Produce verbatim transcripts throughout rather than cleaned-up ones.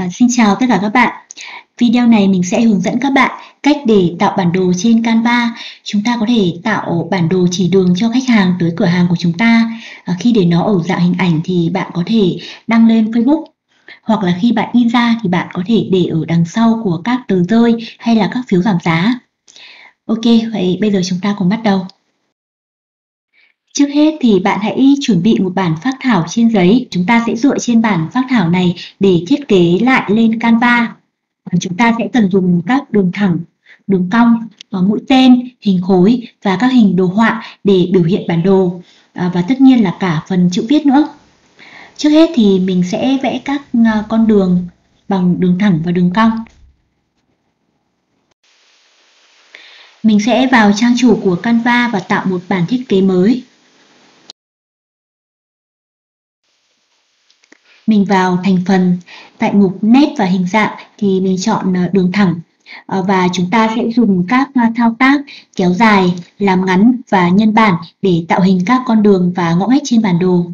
À, xin chào tất cả các bạn. Video này mình sẽ hướng dẫn các bạn cách để tạo bản đồ trên Canva. Chúng ta có thể tạo bản đồ chỉ đường cho khách hàng tới cửa hàng của chúng ta. À, khi để nó ở dạng hình ảnh thì bạn có thể đăng lên Facebook. Hoặc là khi bạn in ra thì bạn có thể để ở đằng sau của các tờ rơi hay là các phiếu giảm giá. Ok, vậy bây giờ chúng ta cùng bắt đầu. Trước hết thì bạn hãy chuẩn bị một bản phác thảo trên giấy. Chúng ta sẽ dựa trên bản phác thảo này để thiết kế lại lên Canva. Chúng ta sẽ cần dùng các đường thẳng, đường cong, mũi tên, hình khối và các hình đồ họa để biểu hiện bản đồ. Và tất nhiên là cả phần chữ viết nữa. Trước hết thì mình sẽ vẽ các con đường bằng đường thẳng và đường cong. Mình sẽ vào trang chủ của Canva và tạo một bản thiết kế mới. Mình vào thành phần, tại mục nét và hình dạng thì mình chọn đường thẳng và chúng ta sẽ dùng các thao tác kéo dài, làm ngắn và nhân bản để tạo hình các con đường và ngõ ngách trên bản đồ.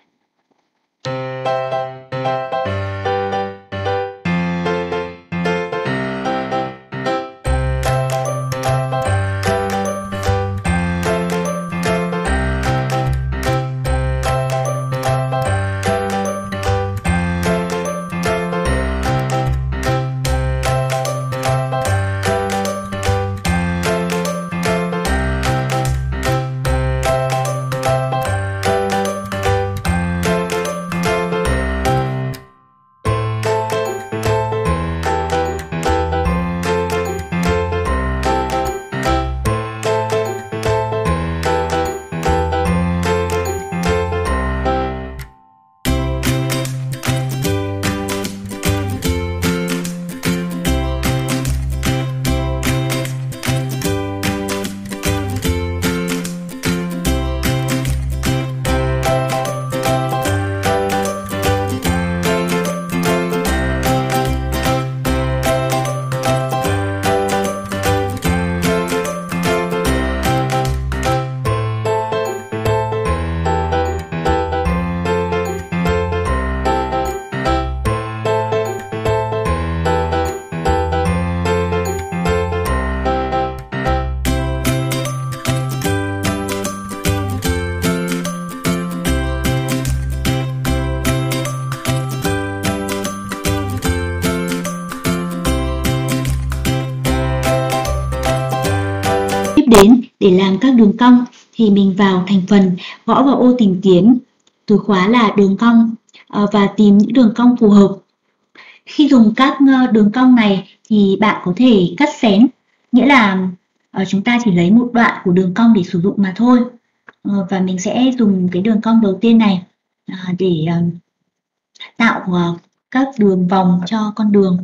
Đến để làm các đường cong thì mình vào thành phần, gõ vào ô tìm kiếm từ khóa là đường cong và tìm những đường cong phù hợp. Khi dùng các đường cong này thì bạn có thể cắt xén, nghĩa là chúng ta chỉ lấy một đoạn của đường cong để sử dụng mà thôi. Và mình sẽ dùng cái đường cong đầu tiên này để tạo các đường vòng cho con đường.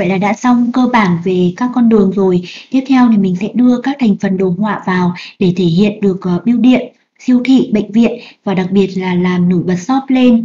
Vậy là đã xong cơ bản về các con đường rồi. Tiếp theo thì mình sẽ đưa các thành phần đồ họa vào để thể hiện được uh, bưu điện, siêu thị, bệnh viện và đặc biệt là làm nổi bật shop lên.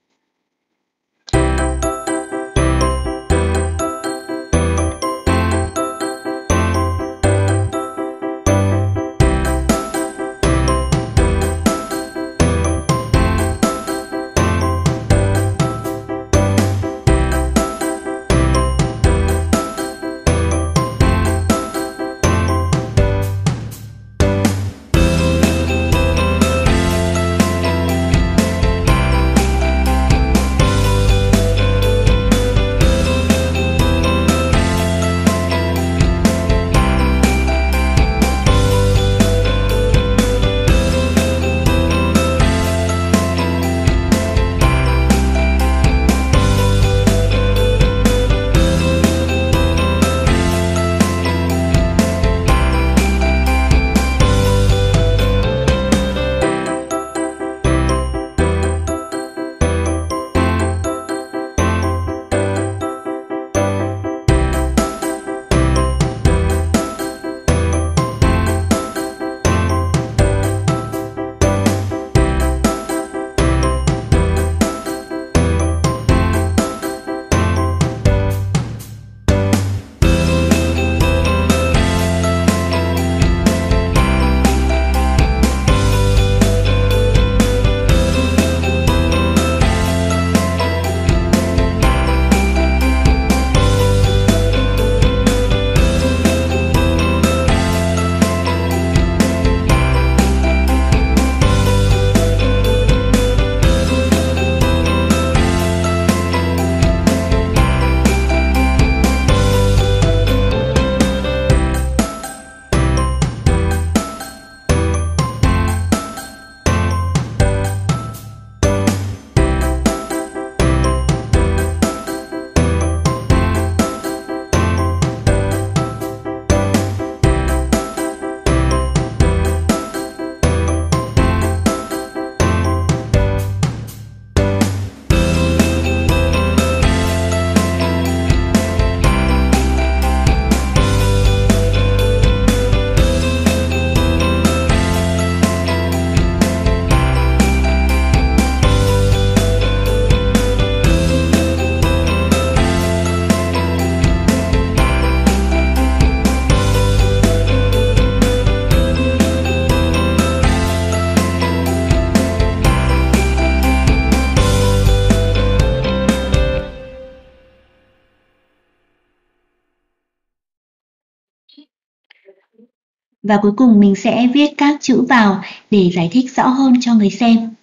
Và cuối cùng mình sẽ viết các chữ vào để giải thích rõ hơn cho người xem.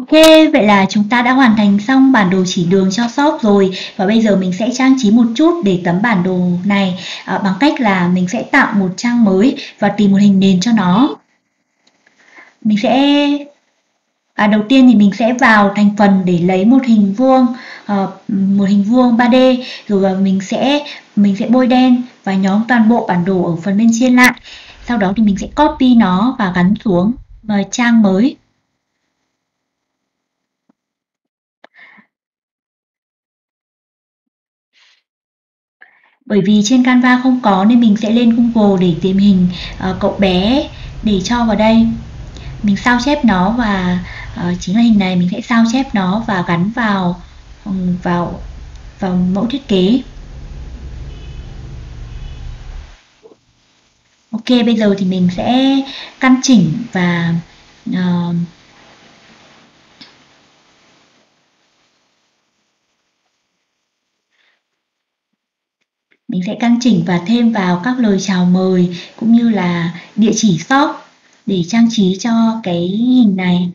Ok, vậy là chúng ta đã hoàn thành xong bản đồ chỉ đường cho shop rồi. Và bây giờ mình sẽ trang trí một chút để tấm bản đồ này à, bằng cách là mình sẽ tạo một trang mới và tìm một hình nền cho nó. Mình sẽ à, đầu tiên thì mình sẽ vào thành phần để lấy một hình vuông, uh, một hình vuông ba D, rồi mình sẽ mình sẽ bôi đen và nhóm toàn bộ bản đồ ở phần bên trên lại. Sau đó thì mình sẽ copy nó và gắn xuống uh, trang mới. Bởi vì trên Canva không có nên mình sẽ lên Google để tìm hình uh, cậu bé để cho vào đây. Mình sao chép nó và uh, chính là hình này, mình sẽ sao chép nó và gắn vào um, vào vào mẫu thiết kế. Ok, bây giờ thì mình sẽ căn chỉnh và uh, mình sẽ căn chỉnh và thêm vào các lời chào mời cũng như là địa chỉ shop để trang trí cho cái hình này.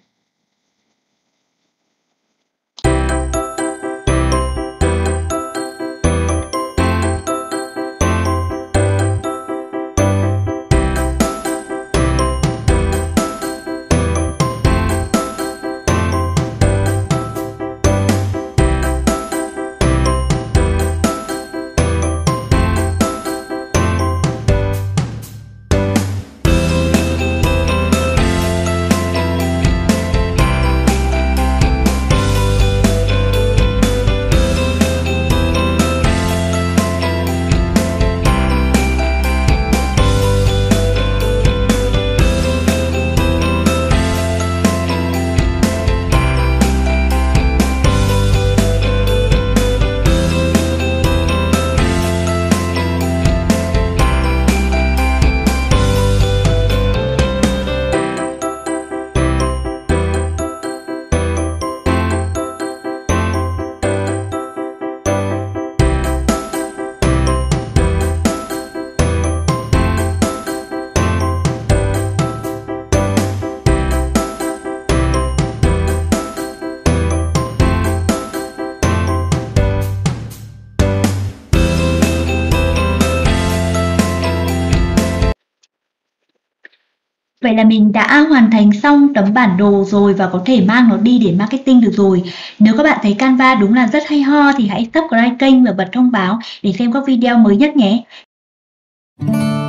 Vậy là mình đã hoàn thành xong tấm bản đồ rồi và có thể mang nó đi để marketing được rồi. Nếu các bạn thấy Canva đúng là rất hay ho thì hãy subscribe kênh và bật thông báo để xem các video mới nhất nhé.